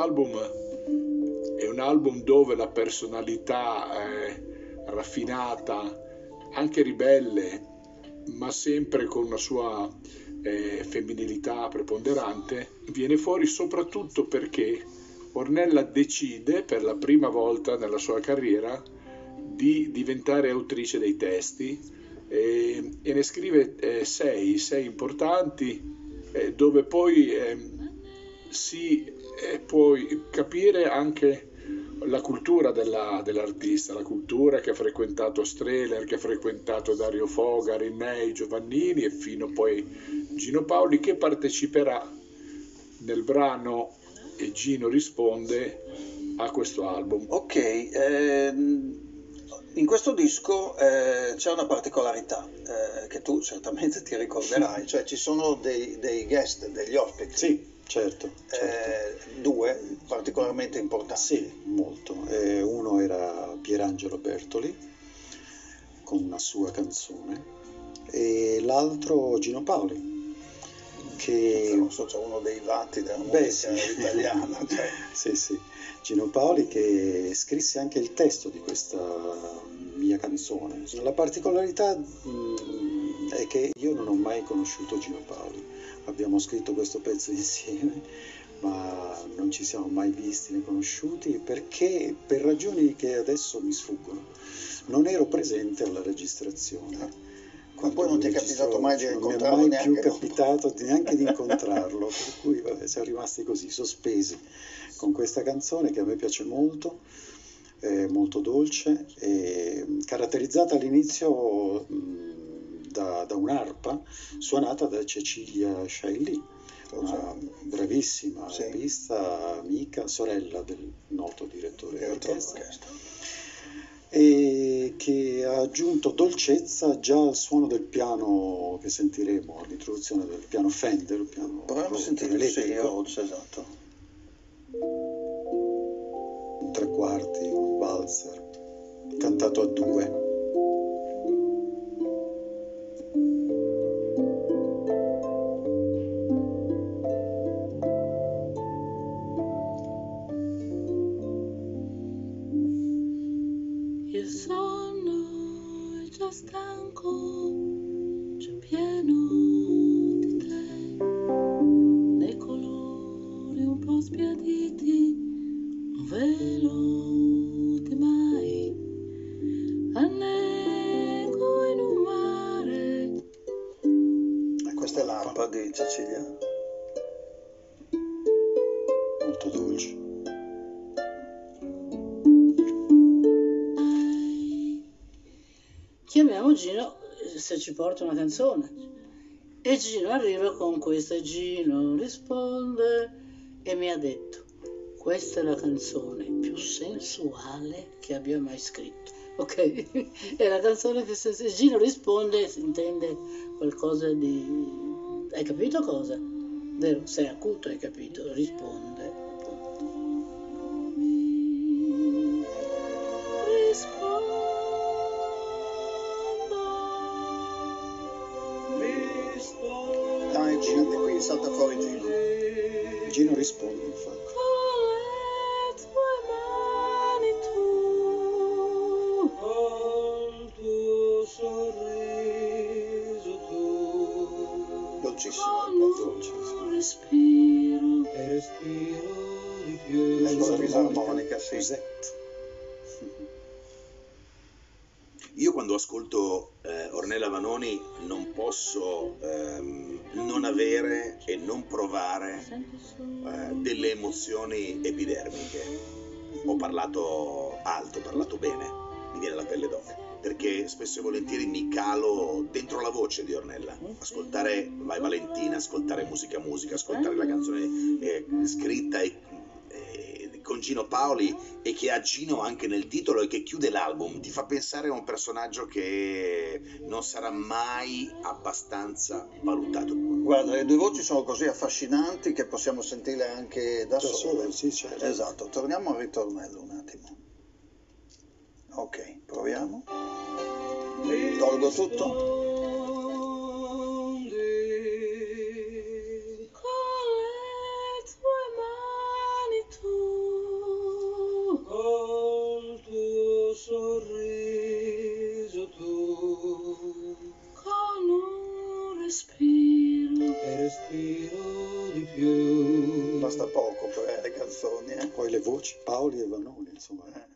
album è un album dove la personalità raffinata, anche ribelle, ma sempre con una sua femminilità preponderante, viene fuori soprattutto perché Ornella decide per la prima volta nella sua carriera di diventare autrice dei testi e ne scrive sei importanti, dove poi si può capire anche la cultura dell'artista, la cultura che ha frequentato Strehler, che ha frequentato Dario Fo, Rinnei, Giovannini e fino poi Gino Paoli, che parteciperà nel brano E Gino risponde a questo album. Ok, in questo disco c'è una particolarità che tu certamente ti ricorderai, cioè ci sono dei guest, degli ospiti. Sì, certo. Due particolarmente importanti. Sì, molto. Uno era Pierangelo Bertoli con una sua canzone e l'altro Gino Paoli, che non so, c'è uno dei vatti della musica italiana. Cioè. Sì. Gino Paoli, che scrisse anche il testo di questa mia canzone. La particolarità è che io non ho mai conosciuto Gino Paoli. Abbiamo scritto questo pezzo insieme, ma non ci siamo mai visti né conosciuti perché, per ragioni che adesso mi sfuggono, non ero presente alla registrazione. Ma poi non ti è capitato mai di incontrarlo? Non mi è mai più capitato neanche di incontrarlo, per cui siamo rimasti così, sospesi, con questa canzone che a me piace molto, molto dolce, caratterizzata all'inizio da un'arpa suonata da Cecilia Sciailly, una bravissima arpista, amica, sorella del noto direttore d'orchestra, e che ha aggiunto dolcezza già al suono del piano che sentiremo all'introduzione, del piano Fender, il piano proviamo a sentire elettrico. Esatto. Un tre quarti, un valzer cantato a due. Il sonno è già stanco, c'è pieno di te, nei colori un po' sbiaditi, un velo di mai, annego in un mare. E questa è l'arpa di Cecilia? Molto dolce. Chiamiamo Gino se ci porta una canzone e Gino arriva con questa. Gino risponde e mi ha detto: questa è la canzone più sensuale che abbia mai scritto. Ok? È la canzone più sensuale. Gino risponde, si intende qualcosa di... Hai capito cosa? Vero? Sei acuto, hai capito? Risponde. Dai, Gino, e qui salta fuori Gino. Gino risponde, infatti. Dolcissimo. Respiro. Ecco la fisarmonica, sì. Io quando ascolto Ornella Vanoni non posso non avere e non provare delle emozioni epidermiche. Ho parlato alto, ho parlato bene, mi viene la pelle d'oca, perché spesso e volentieri mi calo dentro la voce di Ornella. Ascoltare Vai Valentina, ascoltare Musica, ascoltare la canzone scritta con Gino Paoli e che ha Gino anche nel titolo e che chiude l'album, ti fa pensare a un personaggio che non sarà mai abbastanza valutato. Guarda, le due voci sono così affascinanti che possiamo sentirle anche da sole. Sì, certo. Esatto, torniamo al ritornello un attimo. Ok, proviamo. Tolgo tutto. Con le tue mani tu su di più. Basta poco per le canzoni, eh. Poi le voci, Paoli e Vanoni, insomma.